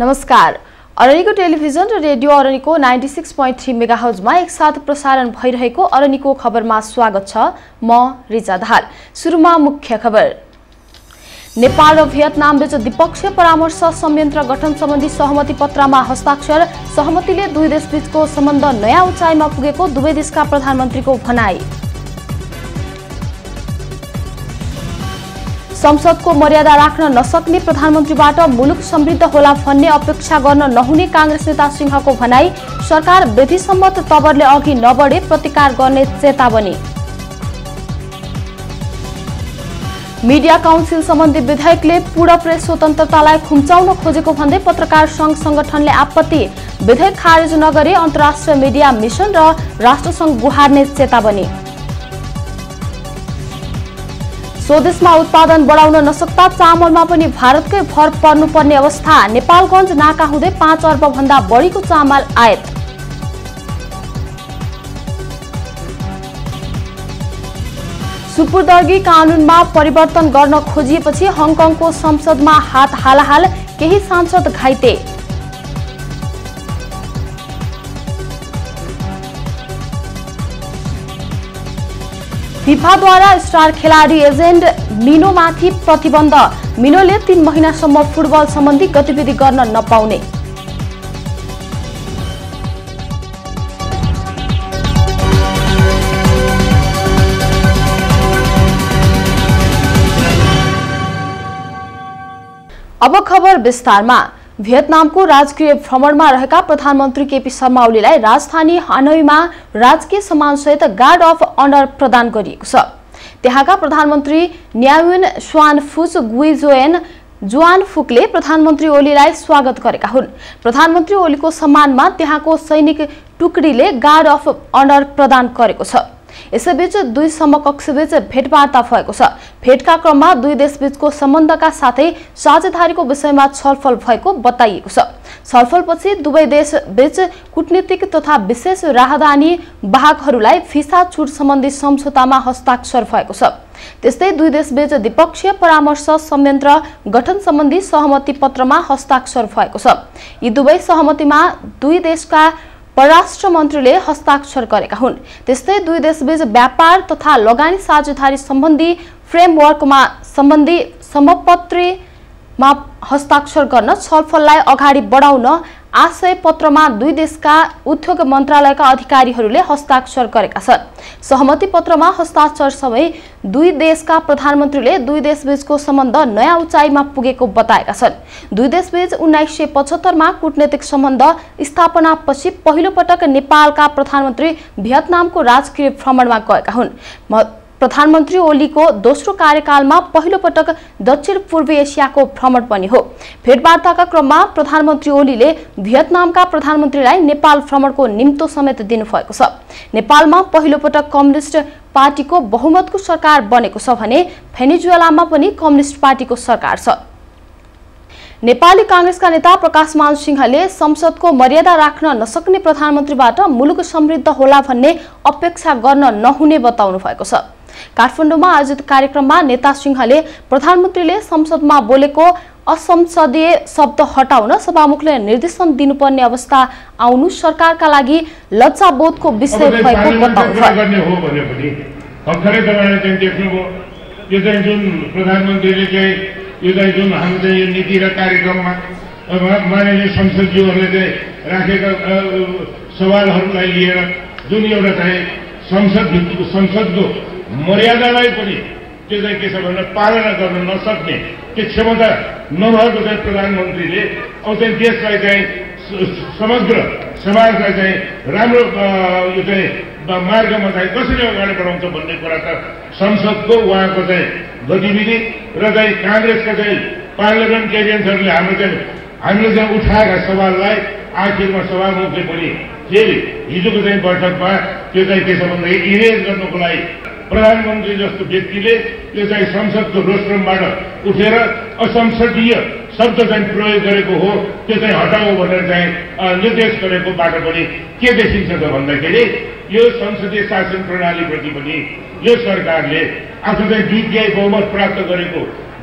नमस्कार। अरनिको टेलिभिजन र रेडियो अरनिको 96.3 मेगाहर्जमा एकसाथ प्रसारण भइरहेको अरनिको खबरमा स्वागत छ। म रिजा दाहाल। सुरुमा मुख्य खबर। नेपाल र भियतनाम बीच द्विपक्षीय परामर्श संयन्त्र गठन सम्बन्धी सहमति पत्रमा हस्ताक्षर। सहमतिले दुई देशबीचको सम्बन्ध नयाँ उचाइमा पुगेको दुवै देशका प्रधानमन्त्रीको भनाई। संसदको मर्यादा राख्न नसक्ने प्रधानमन्त्रीबाट मुलुक समृद्ध होला भन्ने अपेक्षा गर्न नहुने कांग्रेस नेता सिंहको भनाई। सरकार विधिसम्मत तवरले अघि नबढे प्रतिकार गर्ने चेतावनी। मिडिया काउन्सिल सम्बन्धी विधेयकले पूर्ण प्रेस स्वतन्त्रतालाई खुम्चाउन खोजेको भन्दै पत्रकार संघ संगठनले आपत्ति। विधेयक खारेज नगरे अन्तर्राष्ट्रिय मिडिया मिशन र राष्ट्रसंघ गुहार्ने चेतावनी। स्वदेशमा उत्पादन बढाउन नसक्दा चामलमा पनि भारतकै भर पर्नुपर्ने अवस्था। नेपालगञ्ज नाका हुँदै 5 अर्ब भन्दा बढीको चामल आयात। सुपुर्दगी कानूनमा परिवर्तन गर्न खोजिएपछि हङकङको संसदमा हात हालाहाल, केही सांसद घाइते। फिफाद्वारा स्टार खेलाडी एजेन्ट मिनोमाथि प्रतिबन्ध। मिनोले 3 महिनासम्म फुटबल सम्बन्धी गतिविधि गर्न नपाउने। अब खबर विस्तारमा। भियतनामको राजकीय भ्रमणमा रहेका प्रधानमन्त्री केपी शर्मा ओलीलाई राजधानी हनोईमा राजकीय सम्मानसहित गार्ड अफ अनर प्रदान गरिएको छ। त्यहाँका प्रधानमन्त्री न्यायुन स्वान फुच गुइजोएन जुआन फुकले प्रधानमन्त्री ओलीलाई स्वागत गरेका हुन्। प्रधानमन्त्री ओलीको सम्मानमा त्यहाँको सैनिक टुकडीले गार्ड अफ अनर प्रदान गरेको छ। यसैबीच दुई समकक्षबीच भेटवार्ता भएको छ। भेटका क्रममा दुई देशबीचको सम्बन्धका साथै साझेदारीको विषयमा छलफल भएको बताइएको छ। छलफलपछि दुवै देशबीच कूटनीतिक तथा विशेष राहदानी वाहकहरूलाई भिसा छुट सम्बन्धी सम्झौतामा हस्ताक्षर भएको छ। त्यस्तै दुई देशबीच द्विपक्षीय परामर्श संयन्त्र गठन सम्बन्धी सहमति पत्रमा हस्ताक्षर भएको छ। यी दुवै सहमतिमा दुई देशका परराष्ट्र मन्त्रीले हस्ताक्षर गरेका हुन्। त्यस्तै दुई देशबीच व्यापार तथा लगानी साझेदारी सम्बन्धी फ्रेमवर्कमा सम्बन्धी समपत्रमा हस्ताक्षर गर्न छलफललाई अगाडि बढाउन आशय पत्रमा दुई देशका उद्योग मन्त्रालयका अधिकारीहरूले हस्ताक्षर गरेका छन्। सहमति पत्रमा हस्ताक्षर समय दुई देशका प्रधानमन्त्रीले दुई देशबीचको सम्बन्ध नयाँ उचाइमा पुगेको बताएका छन्। दुई देशबीच 1975 मा कूटनीतिक सम्बन्ध स्थापनापछि पहिलो पटक नेपालका प्रधानमन्त्री भियतनामको राजकीय भ्रमणमा गएका हुन्। प्रधानमन्त्री ओलीको दोस्रो कार्यकालमा पहिलो पटक दक्षिण पूर्वी एसियाको भ्रमण पनि हो। भेटवार्ताका क्रममा प्रधानमन्त्री ओलीले भियतनामका प्रधानमन्त्रीलाई नेपाल भ्रमणको निम्तो समेत दिनुभएको छ। नेपालमा पहिलो पटक कम्युनिस्ट पार्टीको बहुमतको सरकार बनेको छ भने भेनेजुएलामा पनि कम्युनिस्ट पार्टीको सरकार छ। नेपाली कांग्रेसका नेता प्रकाशमान सिंहले संसदको मर्यादा राख्न नसक्ने प्रधानमन्त्रीबाट मुलुक समृद्ध होला भन्ने अपेक्षा गर्न नहुने बताउनु भएको छ। काठमाडौँमा आयोजित कार्यक्रममा नेता सिंहले प्रधानमन्त्रीले संसदमा बोलेको असंसदीय शब्द हटाउन सभामुखले निर्देशन दिनुपर्ने अवस्था आउनु सरकारका लागि लज्जाबोधको विषय भएको बताउनु। यो जुन हाम्रो चाहिँ यो नीति र कार्यक्रममा माननीय संसदज्यूहरूले चाहिँ राखेका सवालहरूलाई लिएर जुन एउटा चाहिँ संसदको मर्यादालाई पनि त्यो चाहिँ के छ भने पालना गर्न नसक्ने त्यो क्षमता नभएको चाहिँ प्रधानमन्त्रीले अब चाहिँ देशलाई चाहिँ समग्र समाजलाई चाहिँ राम्रो यो चाहिँ मार्गमा चाहिँ कसरी अगाडि बढाउँछ भन्ने कुरा त संसदको उहाँको चाहिँ गतिविधि र चाहिँ कांग्रेसका चाहिँ पार्लियामेन्टेरियन्सहरूले हामीले चाहिँ उठाएका सवाललाई आखिरमा सभामुखले पनि फेरि हिजोको चाहिँ बैठकमा त्यो चाहिँ के छ भन्दाखेरि इरेज गर्नुको लागि प्रधानमन्त्री जस्तो व्यक्तिले त्यो चाहिँ संसदको रोस्ट्रमबाट उठेर असंसदीय शब्द चाहिँ प्रयोग गरेको हो, त्यो चाहिँ हटाऊ भनेर चाहिँ निर्देश गरेकोबाट पनि के देखिन्छ त भन्दाखेरि यो संसदीय शासन प्रणालीप्रति पनि यो सरकारले आफ्नो चाहिँ 2/3 बहुमत प्राप्त गरेको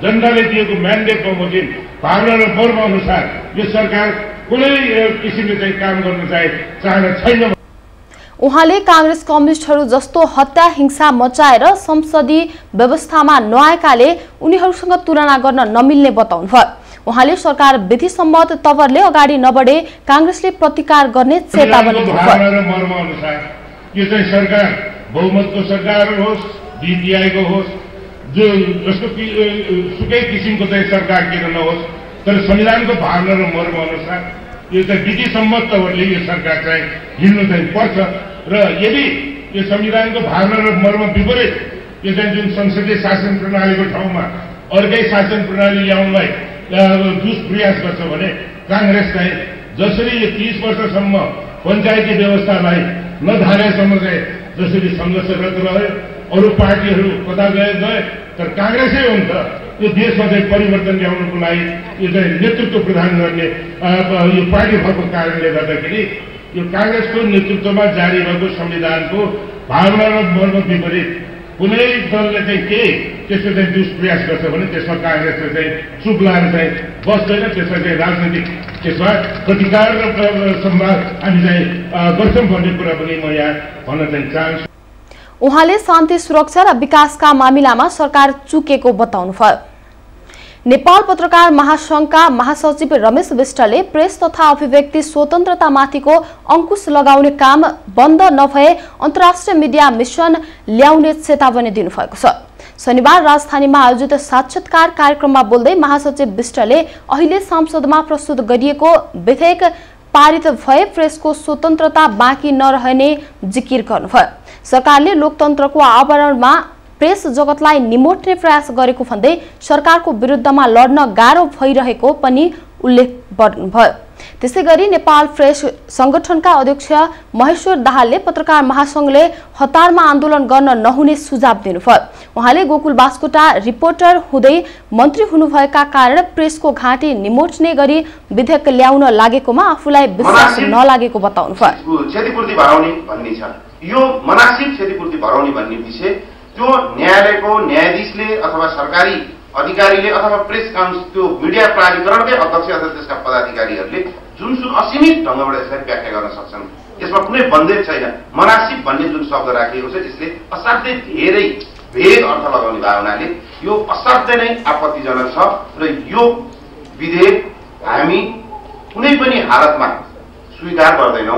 जनताले दिएको म्यान्डेट बमोजिम भावना र मर्म अनुसार यो सरकार कुनै किसिमले चाहिँ काम गर्न चाहना छैन। उहाँले कांग्रेस कम्युनिस्टहरू जस्तो हत्या हिंसा मचाएर संसदीय व्यवस्थामा नआएकाले उनीहरूसँग तुलना गर्न नमिल्ने बताउनुभयो। उहाँले सरकार विधिसम्मत तवरले अगाडि नबढे कांग्रेसले प्रतिकार गर्ने चेतावनी दिनुभयो। यो चाहिँ सरकार बहुमतको सरकार होस्, बीपीआईको होस्, जो जस्तो सुकै किसिमको चाहिँ सरकार किन नहोस्, तर संविधानको भावना र मर्म अनुसार यो चाहिँ विधिसम्मत तवरले यो सरकार चाहिँ हिँड्नु चाहिँ पर्छ। र यदि यो संविधानको भावना र मर्म विपरीत यो चाहिँ जुन संसदीय शासन प्रणालीको ठाउँमा अर्कै शासन प्रणाली ल्याउनलाई दुष्प्रयास गर्छ भने कांग्रेस चाहिँ जसरी यो 30 वर्षसम्म पञ्चायती व्यवस्थालाई नधारेसम्म चाहिँ जसरी सङ्घर्षरत रह्यो, अरू पार्टीहरू कता गए, तर कांग्रेसै हुन्छ यो देशमा चाहिँ परिवर्तन ल्याउनको लागि यो चाहिँ नेतृत्व प्रदान गर्ने यो पार्टी भएको कारणले गर्दाखेरि यो कांग्रेसको नेतृत्वमा जारी भएको संविधानको भावना र मर्म विपरीत कुनै दलले चाहिँ केही त्यस्तो चाहिँ दुष्प्रयास गर्छ भने त्यसमा कांग्रेसले चाहिँ चुप लाएर चाहिँ बस्दैन। त्यसमा चाहिँ राजनैतिक त्यसमा प्रतिकार र संवाद हामी चाहिँ गर्छौँ भन्ने कुरा पनि म यहाँ भन्न चाहिँ चाहन्छु। उहाँले शान्ति सुरक्षा र विकासका मामिलामा सरकार चुकेको बताउनुभयो। नेपाल पत्रकार महासंघका महासचिव रमेश विष्टले प्रेस तथा अभिव्यक्ति स्वतन्त्रतामाथिको अंकुश लगाउने काम बन्द नभए अन्तर्राष्ट्रिय मिडिया मिशन ल्याउने चेतावनी दिनुभएको छ। शनिबार राजधानीमा आयोजित साक्षात्कार कार्यक्रममा बोल्दै महासचिव विष्टले अहिले संसदमा प्रस्तुत गरिएको विधेयक पारित भए प्रेसको स्वतन्त्रता बाँकी नरहने जिकिर गर्नुभयो। सरकारले लोकतन्त्रको आवरणमा प्रेस जगतलाई निमोट्ने प्रयास गरेको भन्दै सरकारको विरुद्धमा लड्न गाह्रो भइरहेको पनि उल्लेख गर्नुभयो। त्यसैगरी नेपाल प्रेस संगठनका अध्यक्ष महेश्वर दाहालले पत्रकार महासंघले हतारमा आन्दोलन गर्न नहुने सुझाव दिनुभयो। उहाँले गोकुल बास्कोटा रिपोर्टर हुँदै मन्त्री हुनुभएका कारण प्रेसको घाँटी निमोट्ने गरी विधेयक ल्याउन लागेकोमा आफूलाई विश्वास नलागेको बताउनुभयो। क्षतिपूर्ति भराउने भन्ने छ, यो मनासिब क्षतिपूर्ति भराउने भन्ने विषय त्यो न्यायालयको न्यायाधीशले अथवा सरकारी अधिकारीले अथवा प्रेस काउन्सिल त्यो मिडिया प्राधिकरणकै अध्यक्ष अथवा त्यसका पदाधिकारीहरूले जुनसुन असीमित ढङ्गबाट यसलाई व्याख्या गर्न सक्छन्। यसमा कुनै बन्देज छैन। मनासिब भन्ने जुन शब्द राखिएको छ यसले असाध्यै धेरै भेद अर्थ लगाउने भावनाले यो असाध्यै नै आपत्तिजनक छ र यो विधेयक हामी कुनै पनि हालतमा स्वीकार गर्दैनौँ।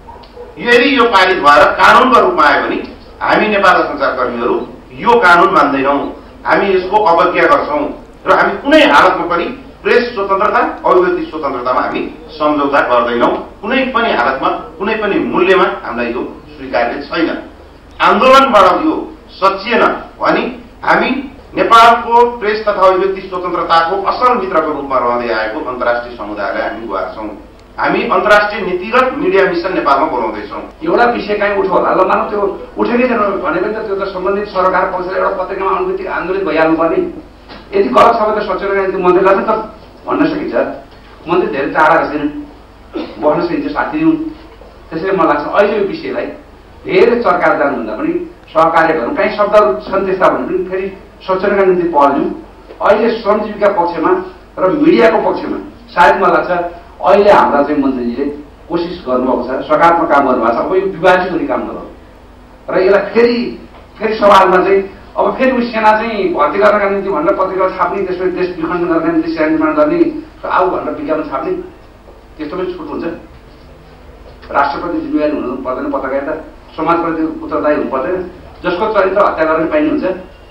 यदि यो पारित भएर कानुनको रूपमा आयो भने हामी नेपालका सञ्चारकर्मीहरू यो कानुन मान्दैनौँ, हामी यसको अवज्ञा गर्छौँ र हामी कुनै हालतमा पनि प्रेस स्वतन्त्रता अभिव्यक्ति स्वतन्त्रतामा हामी सम्झौता गर्दैनौँ। कुनै पनि हालतमा कुनै पनि मूल्यमा हामीलाई यो स्वीकार्य छैन। आन्दोलनबाट यो सचिएन भने हामी नेपालको प्रेस तथा अभिव्यक्ति स्वतन्त्रताको असल मित्रको रूपमा रहँदै आएको अन्तर्राष्ट्रिय समुदायलाई हामी गुहार्छौँ। हामी अन्तर्राष्ट्रिय नीतिगत मिडिया मिशन नेपालमा बोलाउँदैछौँ। एउटा विषय कहीँ उठ्यो होला, ल मानौ त्यो उठेकै छैन भने पनि त्यो त सम्बन्धित सरकार पक्षले एउटा पत्रिकामा आउनुबित्तिकै आन्दोलित भइहाल्नु पर्ने। यदि गलत छ भने त सचेत निम्ति मन्त्रीलाई त भन्न सकिन्छ। मन्त्री धेरै टाढा रहेछन्, बस्न सकिन्छ साथी हुन्। त्यसैले मलाई लाग्छ अहिले यो विषयलाई धेरै चर्का जानुभन्दा पनि सहकार्य गरौँ। कहीँ शब्दहरू छन् त्यस्ता भने पनि फेरि सचेतनका निम्ति पहल दिउँ। अहिले श्रमजीवीका पक्षमा र मिडियाको पक्षमा सायद मलाई लाग्छ अहिले हाम्रा चाहिँ मन्त्रीजीले कोसिस गर्नुभएको छ, सकारात्मक काम गर्नुभएको छ। अब यो विभाजित हुने काम नगरौँ र यसलाई फेरि सवालमा चाहिँ अब फेरि उस सेना चाहिँ भर्ती गर्नका निम्ति भनेर पत्रिका छाप्ने, त्यसपछि देश विखण्डन गर्नका निम्ति सेना निर्माण गर्ने, आऊ भनेर विज्ञापन छाप्ने, त्यस्तो पनि छुट हुन्छ। राष्ट्रप्रति जिम्मेवारी हुनु पर्दैन, पत्रकारिता समाजप्रति उत्तरदायी हुनु पर्दैन। जसको चरित्र हत्या गर्न पाइने हुन्छ,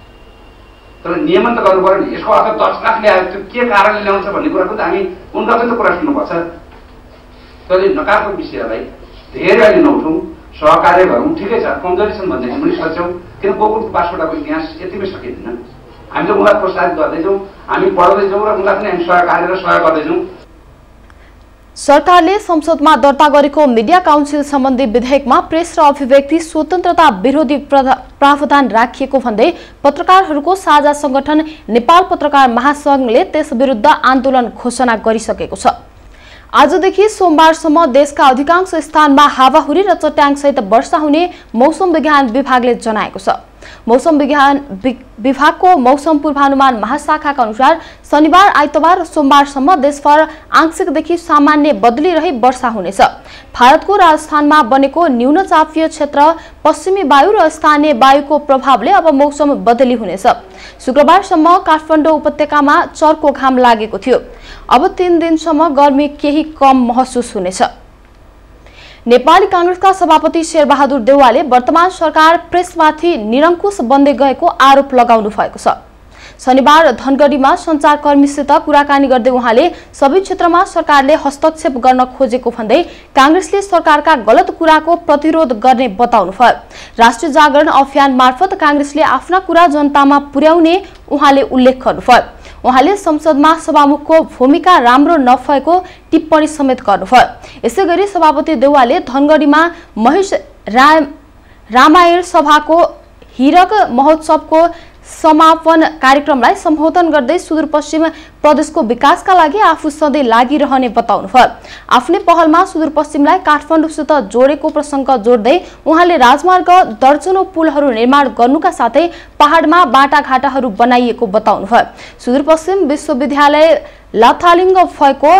तर नियमन त गर्नु पर्यो नि। यसको अर्थ 10 लाख ल्यायो, त्यो के कारणले ल्याउँछ भन्ने कुरा पनि त हामी उनका पनि त कुरा सुन्नुपर्छ। त्यसले नकारात्मक विषयलाई धेरै अहिले नउठौँ, सहकार्य गरौँ। ठिकै छ, कमजोरी छन् भनेदेखि पनि सक्छौँ, किन गोकुल बास्कोटाको इतिहास यतिमै सकिँदैन। हामीले उनलाई प्रोत्साहित गर्दैछौँ, हामी पढाउँदैछौँ र उनलाई पनि हामी सहकार्य र सहयोग गर्दैछौँ। सरकारले संसदमा दर्ता गरेको मिडिया काउन्सिल सम्बन्धी विधेयकमा प्रेस र अभिव्यक्ति स्वतन्त्रता विरोधी प्रावधान राखिएको भन्दै पत्रकारहरूको साझा संगठन नेपाल पत्रकार महासंघले त्यस विरुद्ध आन्दोलन घोषणा गरिसकेको छ। आजदेखि सोमबारसम्म देशका अधिकांश स्थानमा हावाहुरी र चट्याङसहित वर्षा हुने मौसम विज्ञान विभागले जनाएको छ। मौसम विज्ञान विभागको मौसम पूर्वानुमान महाशाखाका अनुसार शनिबार, आइतबार र सोमबारसम्म देशभर आंशिकदेखि सामान्य बदली रही वर्षा हुनेछ। भारतको राजस्थानमा बनेको न्यून चापीय क्षेत्र, पश्चिमी वायु र स्थानीय वायुको प्रभावले अब मौसम बदली हुनेछ। शुक्रबारसम्म काठमाडौँ उपत्यकामा चर्को घाम लागेको थियो। अब 3 दिनसम्म गर्मी केही कम महसुस हुनेछ। नेपाली कांग्रेसका सभापति शेरबहादुर देउवाले वर्तमान सरकार प्रेसमाथि निरंकुश बन्दै गएको आरोप लगाउनु भएको छ। शनिबार धनगढीमा सञ्चारकर्मीसित कुराकानी गर्दै उहाँले सबै क्षेत्रमा सरकारले हस्तक्षेप गर्न खोजेको भन्दै कांग्रेसले सरकारका गलत कुराको प्रतिरोध गर्ने बताउनुभयो। राष्ट्रिय जागरण अभियान मार्फत कांग्रेसले आफ्ना कुरा जनतामा पुर्याउने उहाँले उल्लेख गर्नुभयो। उहाँले संसदमा सभामुखको भूमिका राम्रो नभएको टिप्पणी समेत गर्नुभयो। यसैगरी सभापति देउवाले धनगढीमा महेश रामायण सभाको हीरक महोत्सवको समापन कार्यक्रमलाई सम्बोधन गर्दै सुदूरपश्चिम प्रदेशको विकासका लागि आफू सधैँ लागिरहने बताउनुभयो। आफ्नै पहलमा सुदूरपश्चिमलाई काठमाडौँसित जोडेको प्रसंग जोड्दै उहाँले राजमार्ग, दर्जनौं पुलहरू निर्माण गर्नुका साथै पहाडमा बाटाघाटाहरू बनाइएको बताउनुभयो। सुदूरपश्चिम विश्वविद्यालय लाथालिङ्ग भएको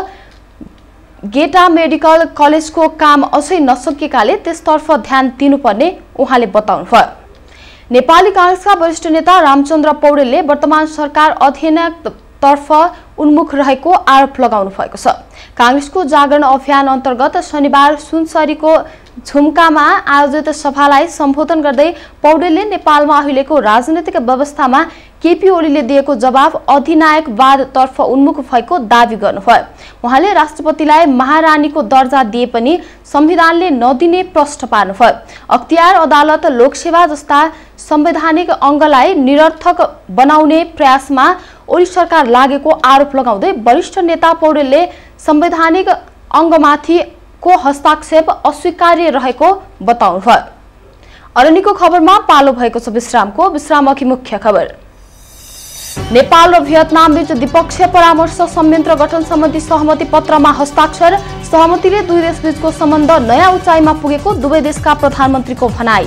गेटा मेडिकल कलेजको काम अझै नसकिएकाले त्यसतर्फ ध्यान दिनुपर्ने उहाँले बताउनुभयो। नेपाली कांग्रेसका वरिष्ठ नेता रामचन्द्र पौडेलले वर्तमान सरकार अध्ययनतर्फ उन्मुख रहेको आरोप लगाउनु भएको छ। कांग्रेसको जागरण अभियान अन्तर्गत शनिबार सुनसरीको झुम्कामा आयोजित सभालाई सम्बोधन गर्दै पौडेलले नेपालमा अहिलेको राजनैतिक व्यवस्थामा केपी ओलीले दिएको जवाब अधिनायकवादतर्फ उन्मुख भएको दावी गर्नुभयो। उहाँले राष्ट्रपतिलाई महारानीको दर्जा दिए पनि संविधानले नदिने प्रश्न पार्नुभयो। अख्तियार अदालत, लोकसेवा जस्ता संवैधानिक अंगलाई निरर्थक बनाउने प्रयासमा ओली सरकार लागेको आरोप लगाउँदै वरिष्ठ नेता पौडेलले संवैधानिक अंगमाथि को हस्ताक्षेप अस्वीकार्य रहेको बताउनुभयो। अरनिको खबरमा पालो भएको छ विश्रामको। विश्रामअघि मुख्य खबर। नेपाल र भियतनाम बीच द्विपक्षीय परामर्श संयन्त्र गठन सम्बन्धी सहमति पत्रमा हस्ताक्षर। सहमतिले दुई देशबीचको सम्बन्ध नयाँ उचाइमा पुगेको दुवै देशका प्रधानमन्त्रीको भनाई।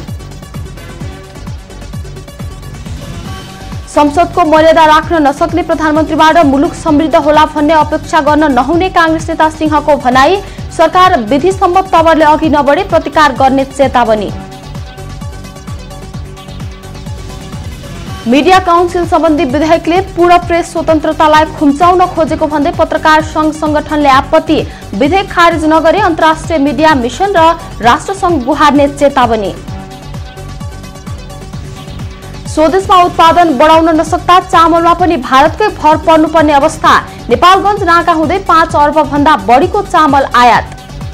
संसदको मर्यादा राख्न नसक्ने प्रधानमन्त्रीबाट मुलुक समृद्ध होला भन्ने अपेक्षा गर्न नहुने कांग्रेस नेता सिंहको भनाई। सरकार विधि सम्मत तवरले अघि नबढे प्रतिकार गर्ने चेतावनी। मीडिया काउन्सिल सम्बन्धी विधेयकले पूर्ण प्रेस स्वतन्त्रतालाई खुम्चाउन खोजेको भन्दै पत्रकार संघ संगठनले आपत्ति। विधेयक खारेज नगरे अन्तर्राष्ट्रिय मीडिया मिशन र राष्ट्रसंघ गुहार्ने चेतावनी। स्वदेशमा उत्पादन बढाउन नसक्दा चामलमा पनि भारतकै भर पर्नुपर्ने अवस्था। नेपालगञ्ज नाका हुँदै 5 अर्ब भन्दा बढीको चामल आयात।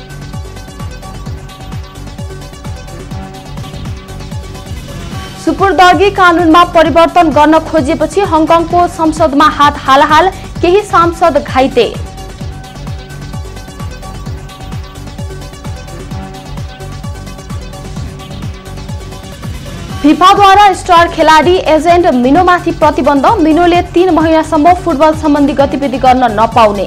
सुपुर्दगी कानूनमा परिवर्तन गर्न खोजिएपछि हङकङको संसदमा हात हालहाल, केही सांसद घाइते। फिफाद्वारा स्टार खेलाडी एजेन्ट मिनोमाथि प्रतिबन्ध। मिनोले 3 महिनासम्म फुटबल सम्बन्धी गतिविधि गर्न नपाउने।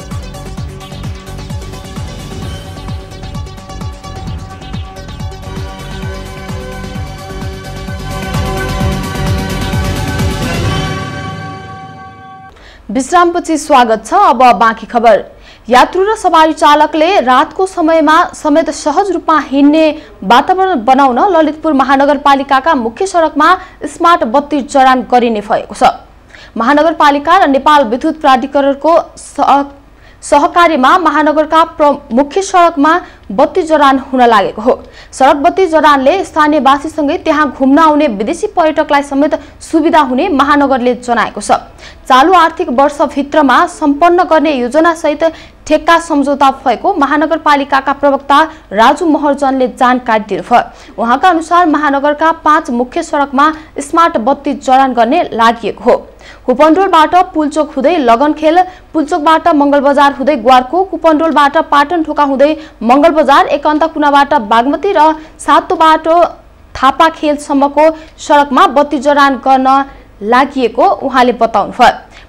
विश्रामपछि स्वागत छ। अब बाँकी खबर। यात्रु र सवारी चालकले रातको समयमा समेत सहज रूपमा हिँड्ने वातावरण बनाउन ललितपुर महानगरपालिकाका मुख्य सडकमा स्मार्ट बत्ती जडान गरिने भएको छ। महानगरपालिका र नेपाल विद्युत प्राधिकरणको सहकार्यमा महानगरका मुख्य सडकमा बत्ती जडान हुन लागेको हो। सडक बत्ती जडानले स्थानीयवासीसँगै त्यहाँ घुम्न आउने विदेशी पर्यटकलाई समेत सुविधा हुने महानगरले जनाएको छ। चालू आर्थिक वर्षभित्रमा सम्पन्न गर्ने योजनासहित ठेक्का सम्झौता भएको महानगरपालिकाका प्रवक्ता राजु महर्जनले जानकारी दिनुभयो। उहाँका अनुसार महानगरका 5 मुख्य सडकमा स्मार्ट बत्ती जडान गर्ने लागि हो। कुपनडोलबाट पुलचोक हुँदै लगनखेल, पुलचोकबाट मंगलबजार हुँदै ग्वारको, कुपनडोलबाट पाटन ढोका हुँदै मंगलबजार, एकान्तकुनाबाट बागमती र सातो बाटो थापाखेलसम्मको सडकमा बत्ती जडान गर्न लागि उहाँले बताउनुभयो।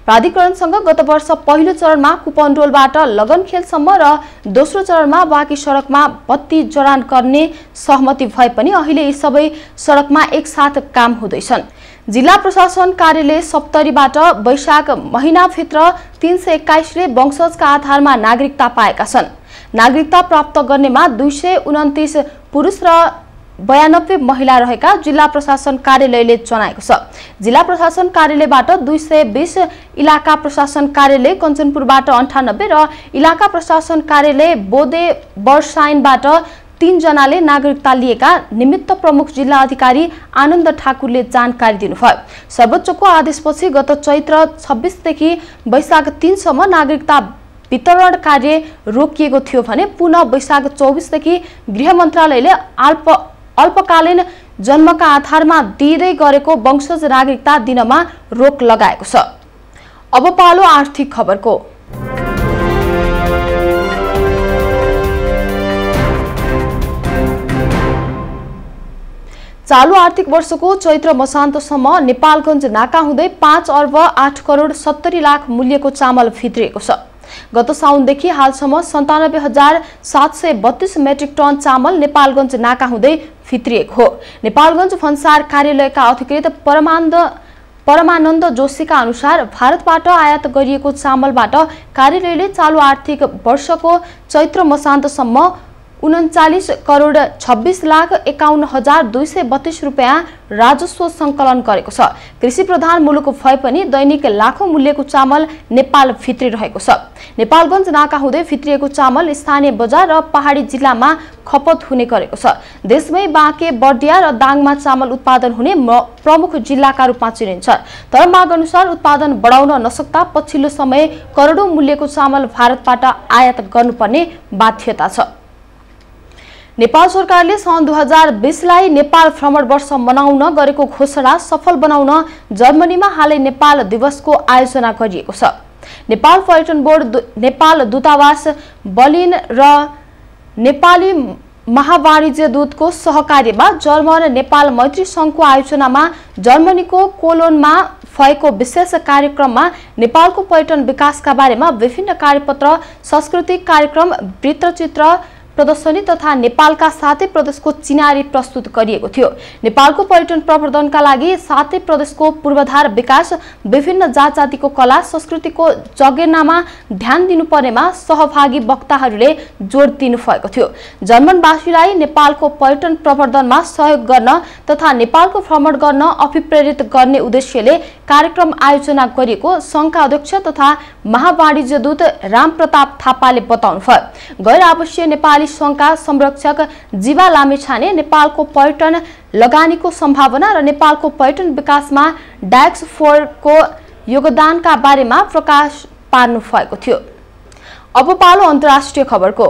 प्राधिकरणसँग गत वर्ष पहिलो चरणमा कुपनडोलबाट लगन खेलसम्म र दोस्रो चरणमा बाँकी सडकमा बत्ती जडान गर्ने सहमति भए पनि अहिले यी सबै सडकमा एकसाथ काम हुँदैछन्। जिल्ला प्रशासन कार्यालय सप्तरीबाट वैशाख महिनाभित्र 321 ले वंशजका आधारमा नागरिकता पाएका छन्। नागरिकता प्राप्त गर्नेमा 229 पुरुष र 92 महिला रहेका जिल्ला प्रशासन कार्यालयले जनाएको छ। जिल्ला प्रशासन कार्यालयबाट 220, इलाका प्रशासन कार्यालय कञ्चनपुरबाट 98 र इलाका प्रशासन कार्यालय बोदे बर्साइनबाट 3 जनाले नागरिकता लिएका निमित्त प्रमुख जिल्ला अधिकारी आनन्द ठाकुरले जानकारी दिनुभयो। सर्वोच्चको आदेशपछि गत चैत्र 26 देखि वैशाख 3 सम्म नागरिकता वितरण कार्य रोकिएको थियो भने पुनः वैशाख 24 देखि गृह मन्त्रालयले अल्पकालीन जन्मका आधारमा दिँदै गरेको वंशज नागरिकता दिनमा रोक लगाएको छ। अब पालो आर्थिक खबरको। चालू आर्थिक वर्षको चैत्र मसान्तसम्म नेपालगञ्ज नाका हुँदै 5 अर्ब 8 करोड 70 लाख मूल्यको चामल भित्रिएको छ। गत साउनदेखि हालसम्म 97,732 मेट्रिक टन चामल नेपालगञ्ज नाका हुँदै भित्रिएको हो। नेपालगञ्ज भन्सार कार्यालयका अधिकृत परमानन्द जोशीका अनुसार भारतबाट आयात गरिएको चामलबाट कार्यालयले चालू आर्थिक वर्षको चैत्र मसान्तसम्म 39 करोड 26 लाख 51,232 रुपियाँ राजस्व संकलन गरेको छ। कृषि प्रधान मुलुक भए पनि दैनिक लाखौं मूल्यको चामल नेपाल भित्रिरहेको छ। नेपालगञ्ज नाका हुँदै भित्रिएको चामल स्थानीय बजार र पहाडी जिल्लामा खपत हुने गरेको छ। देशमै बाँके, बर्दिया र दाङमा चामल उत्पादन हुने प्रमुख जिल्लाका रूपमा चिनिन्छ। तर माग अनुसार उत्पादन बढाउन नसक्दा पछिल्लो समय करोडौं मूल्यको चामल भारतबाट आयात गर्नुपर्ने बाध्यता छ। नेपाल सरकारले सन् 2020 लाई नेपाल भ्रमण वर्ष मनाउन गरेको घोषणा सफल बनाउन जर्मनीमा हालै नेपाल दिवसको आयोजना गरिएको छ। नेपाल पर्यटन बोर्ड, नेपाल दूतावास बर्लिन र नेपाली महावाणिज्य दूतको सहकार्यमा जर्मन नेपाल मैत्री संघको आयोजनामा जर्मनीको कोलोनमा भएको विशेष कार्यक्रममा नेपालको पर्यटन विकासका बारेमा विभिन्न कार्यपत्र, सांस्कृतिक कार्यक्रम, वृत्तचित्र प्रदर्शनी तथा नेपालका 7 प्रदेशको चिनारी प्रस्तुत गरिएको थियो। नेपालको पर्यटन प्रवर्धनका लागि 7 प्रदेशको पूर्वाधार विकास, विभिन्न जात-जातिको कला संस्कृतिको जगेर्नामा ध्यान दिनुपर्नेमा सहभागी वक्ताहरूले जोड दिनुभएको थियो। जर्मनवासीलाई नेपालको पर्यटन प्रवर्धनमा सहयोग गर्न तथा नेपालको भ्रमण गर्न अभिप्रेरित गर्ने उद्देश्यले कार्यक्रम आयोजना गरिएको संघका अध्यक्ष तथा महावाणिज्य दूत रामप्रताप थापाले बताउनुभयो। गैर आवासीय नेपाली संघका संरक्षक जीवा लामेछाने नेपालको पर्यटन लगानीको सम्भावना र नेपालको पर्यटन विकासमा डायस्पोराको योगदानका बारेमा प्रकाश पार्नु भएको थियो। अब पालो अन्तर्राष्ट्रिय खबरको।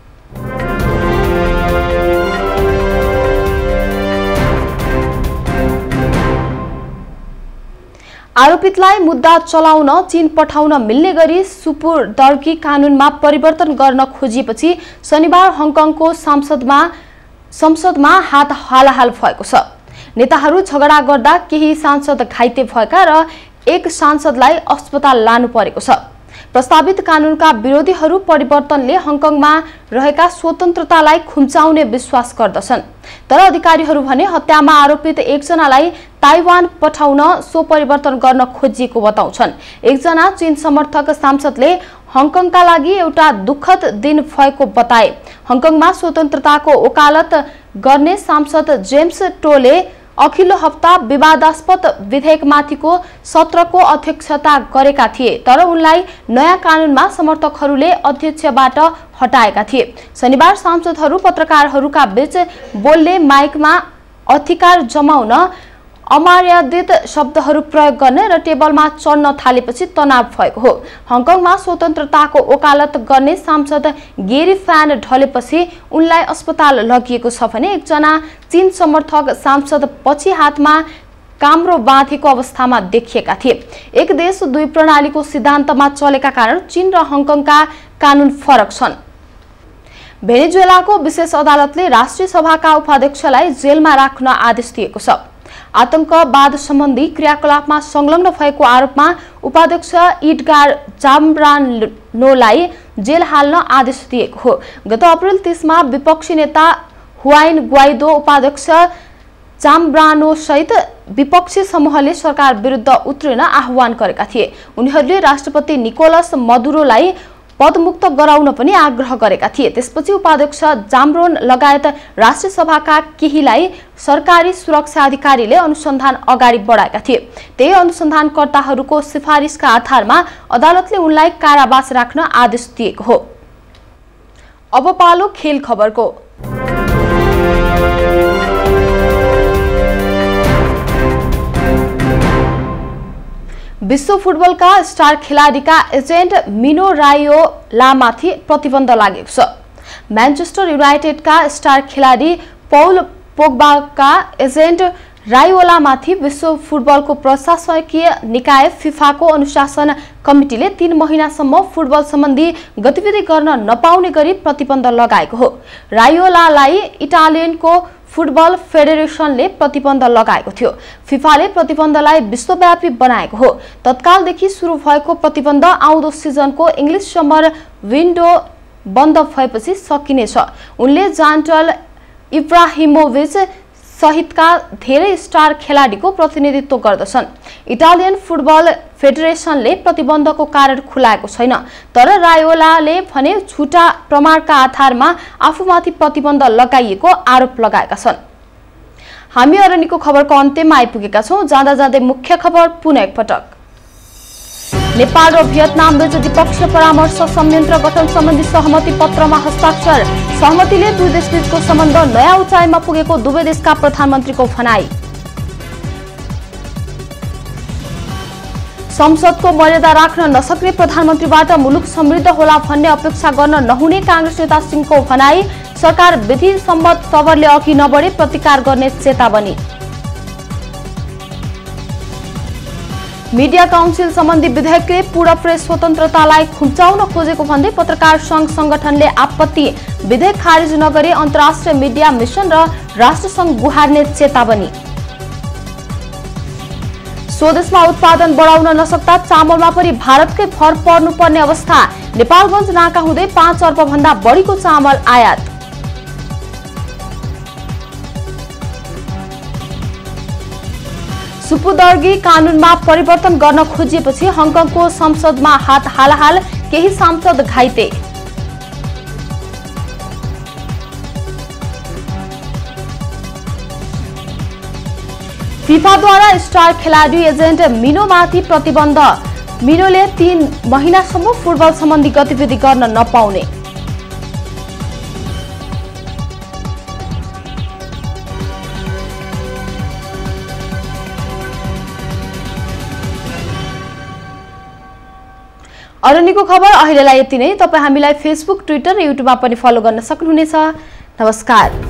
आरोपितलाई मुद्दा चलाउन चीन पठाउन मिल्ने गरी सुपुर्दगी कानूनमा परिवर्तन गर्न खोजिएपछि शनिबार हङकङको संसदमा हात हालाहाल भएको छ। नेताहरू झगडा गर्दा केही सांसद घाइते भएका र एक सांसदलाई अस्पताल लानु परेको छ। प्रस्तावित कानूनका विरोधीहरू परिवर्तनले हङकङमा रहेका स्वतन्त्रतालाई खुम्चाउने विश्वास गर्दछन्। तर अधिकारीहरू भने हत्यामा आरोपित एकजनालाई ताइवान पठाउन सो परिवर्तन गर्न खोजिएको बताउँछन्। एकजना चीन समर्थक सांसदले हङकङका लागि एउटा दुःखद दिन भएको बताए। हङकङमा स्वतन्त्रताको वकालत गर्ने सांसद जेम्स टोले अघिल्लो हप्ता विवादास्पद विधेयकमाथिको सत्रको अध्यक्षता गरेका थिए, तर उनलाई नयाँ कानूनमा समर्थकहरूले अध्यक्षबाट हटाएका थिए। शनिबार सांसदहरू पत्रकारहरूका बीच बोल्ने माइकमा अधिकार जमाउन अमर्यादित शब्दहरू प्रयोग गर्ने र टेबलमा चढ्न थालेपछि तनाव भएको हो। हङकङमा स्वतन्त्रताको वकालत गर्ने सांसद गेरी फ्यान ढलेपछि उनलाई अस्पताल लगिएको छ भने एकजना चीन समर्थक सांसद पछि हातमा काम्रो बाँधेको अवस्थामा देखिएका थिए। एक देश दुई प्रणालीको सिद्धान्तमा चलेका कारण चीन र हङकङका कानून फरक छन्। भेनेजुएलाको विशेष अदालतले राष्ट्रिय सभाका उपाध्यक्षलाई जेलमा राख्न आदेश दिएको छ। आतंकवाद सम्बन्धी क्रियाकलापमा संलग्न भएको आरोपमा उपाध्यक्ष इडगार जाम्ब्रानोलाई जेल हाल्न आदेश दिएको हो। गत अप्रिल 30 मा विपक्षी नेता हुआइन ग्वाइदो उपाध्यक्ष जाम्ब्रानो सहित विपक्षी समूहले सरकार विरुद्ध उत्रिन आह्वान गरेका थिए। उनीहरूले राष्ट्रपति निकोलस मदुरोलाई पदमुक्त गराउन पनि आग्रह गरेका थिए। त्यसपछि उपाध्यक्ष जाम्ब्रोन लगायत राष्ट्रिय सभाका केहीलाई सरकारी सुरक्षा अधिकारीले अनुसन्धान अगाडि बढाएका थिए। त्यही अनुसन्धानकर्ताहरूको सिफारिसका आधारमा अदालतले उनलाई कारावास राख्न आदेश दिएको हो। अब पालो खेल खबरको। विश्व फुटबलका स्टार खेलाडीका एजेन्ट मिनो रायोलामाथि प्रतिबन्ध लागेको छ। म्यान्चेस्टर युनाइटेडका स्टार खेलाडी पौल पोग्बाका एजेन्ट रायोलामाथि विश्व फुटबलको प्रशासकीय निकाय फिफाको अनुशासन कमिटीले 3 महिनासम्म फुटबल सम्बन्धी गतिविधि गर्न नपाउने गरी प्रतिबन्ध लगाएको हो। रायोलालाई इटालियनको फुटबल फेडरेसनले प्रतिबन्ध लगाएको थियो। फिफाले प्रतिबन्धलाई विश्वव्यापी बनाएको हो। तत्कालदेखि सुरु भएको प्रतिबन्ध आउँदो सिजनको इङ्ग्लिस समर विन्डो बन्द भएपछि सकिनेछ। उनले जान्टल इब्राहिमोभिच सहितका धेरै स्टार खेलाडीको प्रतिनिधित्व गर्दछन्। इटालियन फुटबल फेडरेसनले प्रतिबन्धको कारण खुलाएको छैन, तर रायोलाले भने झुटा प्रमाणका आधारमा आफूमाथि प्रतिबन्ध लगाइएको आरोप लगाएका छन्। हामी अरनिको खबरको अन्त्यमा आइपुगेका छौं। जाँदा जाँदै मुख्य खबर पुनः एकपटक। नेपाल र भियतनाम बीच द्विपक्षीय परामर्श संयन्त्र गठन सम्बन्धी सहमति पत्रमा हस्ताक्षर। सहमतिले दुई देशबीचको सम्बन्ध नयाँ उचाइमा पुगेको दुवै देशका प्रधानमन्त्रीको भनाई। संसदको मर्यादा राख्न नसक्ने प्रधानमन्त्रीबाट मुलुक समृद्ध होला भन्ने अपेक्षा गर्न नहुने कांग्रेस नेता सिंहको भनाई। सरकार विधि सम्मत तवरले अघि नबढे प्रतिकार गर्ने चेतावनी। मीडिया काउन्सिल सम्बन्धी विधेयकले पूर्ण प्रेस स्वतन्त्रतालाई खुम्चाउन खोजेको भन्दै पत्रकार संघ संगठनले आपत्ति। विधेयक खारिज नगरे अन्तर्राष्ट्रिय मिडिया मिशन र राष्ट्रसंघ गुहार्ने चेतावनी। स्वदेशमा उत्पादन बढाउन नसक्दा चामलमा पनि भारतकै भर पर्नुपर्ने अवस्था। नेपालगञ्ज नाका हुँदै 5 अर्ब भन्दा बढीको चामल आयात। सुपुर्दगी कानूनमा परिवर्तन गर्न खोजिएपछि हङकङको संसदमा हात हालाहाल, केही सांसद घाइते। फिफाद्वारा स्टार खेलाडी एजेन्ट मिनोमाथि प्रतिबन्ध। मिनोले 3 महिनासम्म फुटबल सम्बन्धी गतिविधि गर्न नपाउने। अरनिको खबर अहिलेलाई यति नै। तपाई हामीलाई फेसबुक, ट्विटर र युट्युबमा पनि फलो गर्न सक्नुहुनेछ। नमस्कार।